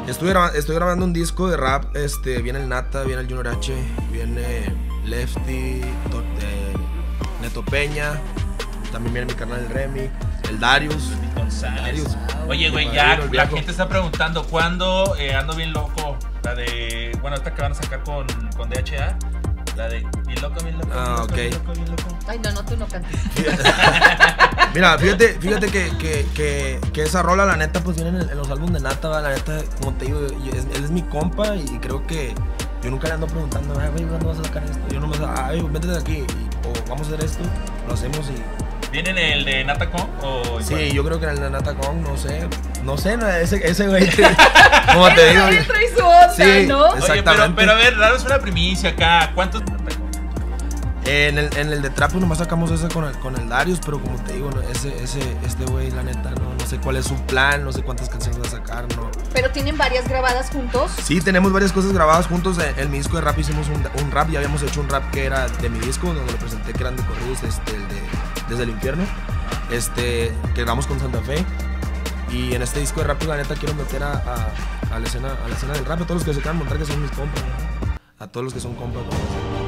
Estoy grabando un disco de rap, viene el Nata, viene el Junior H, viene Lefty, Neto Peña, también viene mi carnal el Remy, el Darius. González. Oye, güey, ya la gente está preguntando ¿cuándo Ando Bien Loco? La de, bueno, esta que van a sacar con DHA. La de Bien Loco, Bien Loco. Ah, ok. Bien Loco, Bien Loco. Ay, no, tú no cantes. Mira, fíjate que esa rola, la neta, pues viene en los álbumes de Nata, ¿va? La neta, como te digo, él es mi compa y creo que yo nunca le ando preguntando, ay, güey, ¿cuándo vas a sacar esto? Yo no me ay, vete de aquí, o vamos a hacer esto, lo hacemos y... ¿Viene en el de Natacon o...? Sí, igual? Yo creo que en el de Natacon, no sé, ese güey, como te digo. Él trae su onda, sí, ¿no? exactamente. Oye, pero a ver, daros una primicia acá, ¿cuántos...? En el de Trap nomás sacamos esa con el Darius, pero como te digo, este güey, la neta, no sé cuál es su plan, no sé cuántas canciones va a sacar, no. Pero tienen varias grabadas juntos. Sí, tenemos varias cosas grabadas juntos. En mi disco de rap hicimos un rap, ya habíamos hecho un rap que era de mi disco, donde lo presenté que eran de corridos, Desde el Infierno, que grabamos con Santa Fe. Y en este disco de rap, la neta, quiero meter a la escena del rap, a todos los que se quieran montar, que son mis compas, ¿no? A todos los que son compas, ¿no?